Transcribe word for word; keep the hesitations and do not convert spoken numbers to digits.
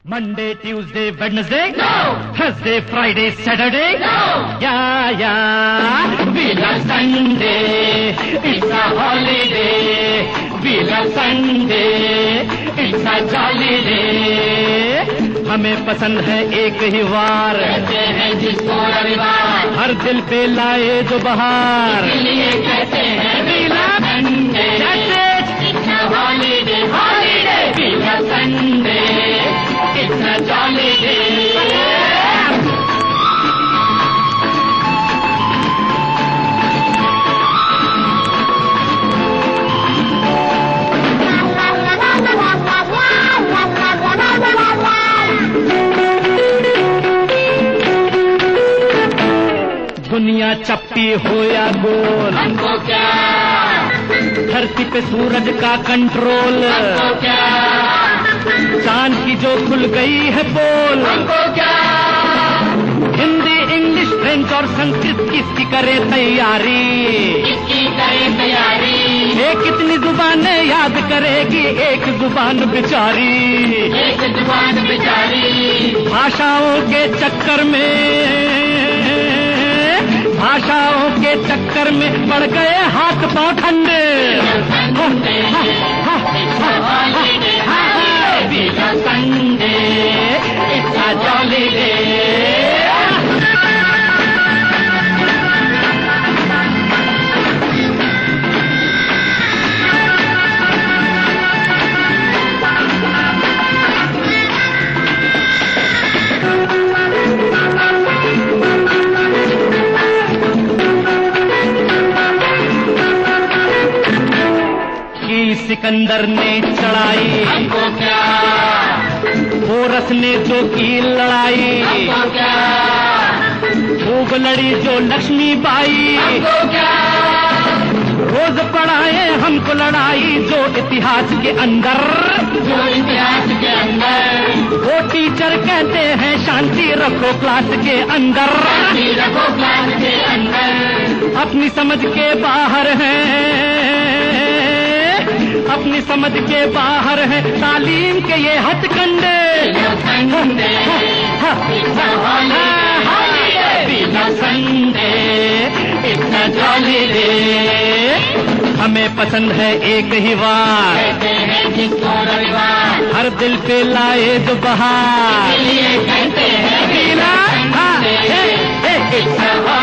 Monday, Tuesday, Wednesday, no. Thursday, Friday, Saturday, no. Yeah, yeah. We love Sunday. It's a holiday. We love Sunday. It's a jolly day. हमें पसंद है एक ही वार, कहते हैं जिसको रविवार, हर दिल पे लाए जो बहार, इसलिए कहते हैं we love Sunday. That's it. It's a holiday. Holiday. We love Sunday. It's a jolly day. दुनिया चपटी हो या गोल, हमको क्या, धरती पे सूरज का कंट्रोल, हमको क्या, चांद की जो खुल गई है बोल, हमको क्या, हिंदी इंग्लिश फ्रेंच और संस्कृत किसकी करे तैयारी, किसकी करे तैयारी, एक कितनी जुबानें याद करेगी एक जुबान बेचारी, एक जुबान बेचारी, भाषाओं के चक्कर में, भाषाओं के चक्कर में पड़ गए हाथ पांव ठंडे, Sunday it's a jolly day. Sikandar ने चढ़ाई, हमको क्या, पोरस ने जो की लड़ाई, हमको क्या, खूब लड़ी जो लक्ष्मी बाई, हमको क्या, रोज पढ़ाए हमको लड़ाई जो इतिहास के अंदर, जो इतिहास के अंदर, वो टीचर कहते हैं शांति रखो क्लास के अंदर, शांति रखो क्लास के अंदर, अपनी समझ के बाहर है, अपनी समझ के बाहर है तालीम के ये हथकंडे, हमें पसंद है एक ही वार, कहते हैं जिसको रविवार, हर दिल पे लाए जो बहार, इसलिए कहते हैं